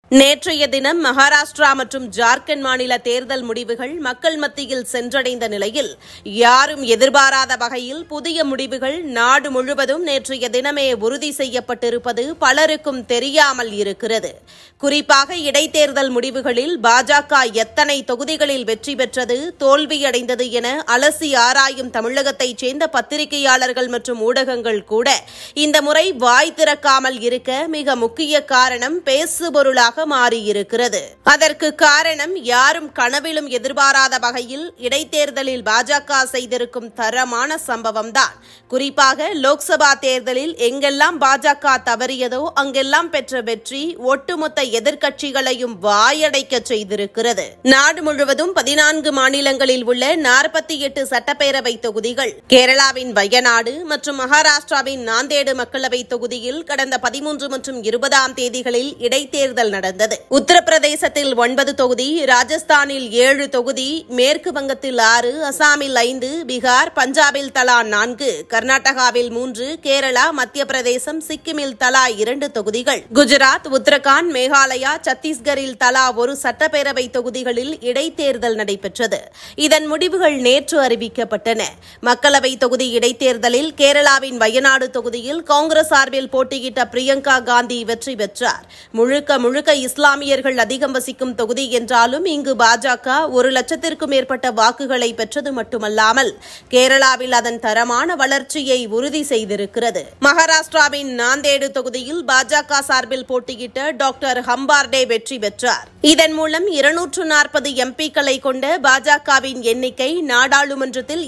நேற்றைய தினம் மகாராஷ்டிரா மற்றும் ஜார்க்கண்ட் மாநில தேர்தல் முடிவுகள் மக்கள் மத்தியில் சென்றடைந்த நிலையில் யாரும் எதிர்பாராத வகையில் புதிய முடிவுகள் நாடு முழுவதும் நேற்றைய தினமே உறுதி செய்யப்பட்டிருப்பது பலருக்கும் தெரியாமல் இருக்கிறது. குறிப்பாக இடைத்தேர்தல் முடிவுகளில் பாஜக எத்தனை தொகுதிகளில் வெற்றி பெற்றது, தோல்வியடைந்தது என அலசி ஆராயும் தமிழகத்தைச் சேர்ந்த பத்திரிகையாளர்கள் மற்றும் ஊடகங்கள் கூட இந்த முறை வாய் திறக்காமல் இருக்க மிக முக்கிய காரணம் பேசுபொருளாக மாறியிருக்கிறது. அதற்கு காரணம் யாரும் கனவிலும் எதிர்பாராத வகையில் இடைத்தேர்தலில் பாஜக செய்திருக்கும் தரமான சம்பவம்தான். குறிப்பாக லோக்சபா தேர்தலில் எங்கெல்லாம் பாஜக தவறியதோ அங்கெல்லாம் பெற்ற வெற்றி ஒட்டுமொத்த எதிர்க்கட்சிகளையும் வாயடைக்க செய்திருக்கிறது. நாடு முழுவதும் 14 மாநிலங்களில் உள்ள 48 சட்டப்பேரவை தொகுதிகள், கேரளாவின் வயநாடு மற்றும் மகாராஷ்டிராவின் நாந்தேடு மக்களவை தொகுதியில் கடந்த 13 மற்றும் 20ஆம் தேதிகளில் இடைத்தேர்தல் நடந்தது. உத்தரப்பிரதேசத்தில் 9 தொகுதி, ராஜஸ்தானில் 7 தொகுதி, மேற்கு வங்கத்தில் 6, அசாமில் 5, பீகார், பஞ்சாபில் தலா 4, கர்நாடகாவில் 3, கேரளா, மத்திய பிரதேசம், சிக்கிமில் தலா 2 தொகுதிகள், குஜராத், உத்தரகாண்ட், மேகாலயா, சத்தீஸ்கரில் தலா 1 சட்டப்பேரவை தொகுதிகளில் இடைத்தேர்தல் நடைபெற்றது. இதன் முடிவுகள் நேற்று அறிவிக்கப்பட்டன. மக்களவை தொகுதி இடைத்தேர்தலில் கேரளாவின் வயநாடு தொகுதியில் காங்கிரஸ் சார்பில் போட்டியிட்ட பிரியங்கா காந்தி வெற்றி பெற்றார். முழுக்க இஸ்லாமியர்கள் அதிகம் வசிக்கும் தொகுதி என்றாலும் இங்கு பாஜக 1 லட்சத்திற்கும் மேற்பட்ட வாக்குகளை பெற்றது மட்டுமல்லாமல் கேரளாவில் அதன் தரமான வளர்ச்சியை உறுதி செய்திருக்கிறது. மகாராஷ்டிராவின் நாந்தேடு தொகுதியில் பாஜக சார்பில் போட்டியிட்ட டாக்டர் ஹம்பார்டே வெற்றி பெற்றார். இதன் மூலம் 240 எம்பிக்களை கொண்ட பாஜகவின் எண்ணிக்கை நாடாளுமன்றத்தில்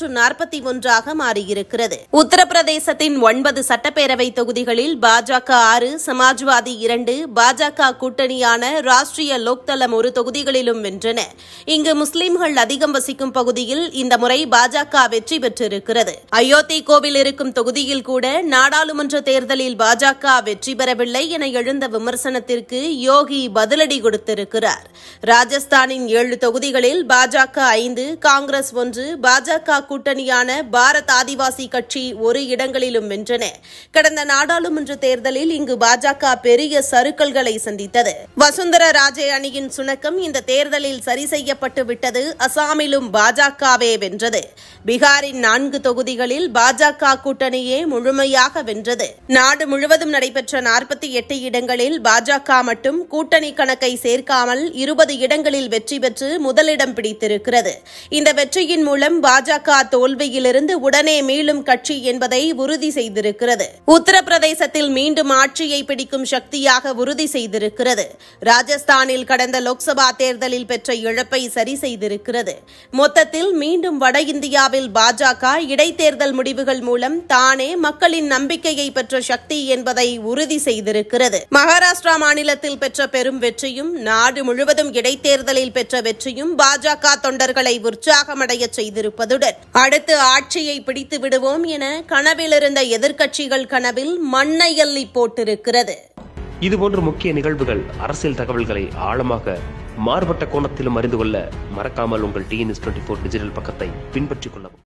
241ஆக மாறியிருக்கிறது. உத்தரப்பிரதேசத்தின் 9 சட்டப்பேரவை தொகுதிகளில் பாஜக 6, சமாஜ்வாதி 2, பாஜக கூட்டணியான ராஷ்டிரிய லோக்தளம் 1 தொகுதிகளிலும் வென்றன. இங்கு முஸ்லிம்கள் அதிகம் வசிக்கும் பகுதியில் இந்த முறை பாஜக வெற்றி பெற்றிருக்கிறது. அயோத்தி கோவில் இருக்கும் தொகுதியில் கூட நாடாளுமன்ற தேர்தலில் பாஜக வெற்றி பெறவில்லை என எழுந்த விமர்சனத்திற்கு யோகி பதிலடி கொடுத்திருக்கிறார். ராஜஸ்தானின் 7 தொகுதிகளில் பாஜக 5, காங்கிரஸ் 1, பாஜக கூட்டணியான பாரத் ஆதிவாசி கட்சி 1 இடங்களிலும் வென்றன. கடந்த நாடாளுமன்ற தேர்தலில் இங்கு பாஜக பெரிய சறுக்கல்களை சந்தித்தது. வசுந்தர ராஜே அணியின் சுணக்கம் இந்த தேர்தலில் சரி செய்யப்பட்டு விட்டது. அசாமிலும் பாஜகவே வென்றது. பீகாரின் 4 தொகுதிகளில் பாஜக கூட்டணியே முழுமையாக வென்றது. நாடு முழுவதும் நடைபெற்ற 48 இடங்களில் பாஜக மட்டும் கூட்டணி கணக்கை சேர்க்காமல் 20 இடங்களில் வெற்றி பெற்று முதலிடம் பிடித்திருக்கிறது. இந்த வெற்றியின் மூலம் பாஜக தோல்வியிலிருந்து உடனே மீளும் கட்சி என்பதை உறுதி செய்திருக்கிறது. உத்தரப்பிரதேசத்தில் மீண்டும் ஆட்சியை பிடிக்கும் சக்தியாக உறுதி செய்திருக்கிறது. ராஜஸ்தானில் கடந்த லோக்சபா தேர்தலில் பெற்ற இழப்பை சரி செய்திருக்கிறது. மொத்தத்தில் மீண்டும் வட இந்தியாவில் பாஜக இடைத்தேர்தல் முடிவுகள் மூலம் தானே மக்களின் நம்பிக்கையை பெற்ற சக்தி என்பதை உறுதி செய்திருக்கிறது. மகாராஷ்டிரா மாநிலத்தில் பெற்ற பெரும் வெற்றியும் நாடு முழுவதும் இடைத்தேர்தலில் பெற்ற வெற்றியும் பாஜக தொண்டர்களை உற்சாகமடைய செய்திருப்பதுடன் அடுத்து ஆட்சியை பிடித்து விடுவோம் என கனவிலிருந்த எதிர்க்கட்சிகள் கனவில் மண்ணை அள்ளி போட்டிருக்கிறது. இதுபோன்ற முக்கிய நிகழ்வுகள், அரசியல் தகவல்களை ஆழமாக மாறுபட்ட கோணத்திலும் அறிந்து கொள்ள மறக்காமல் உங்கள் TNS24 டிஜிட்டல் பக்கத்தை பின்பற்றிக் கொள்ளவும்.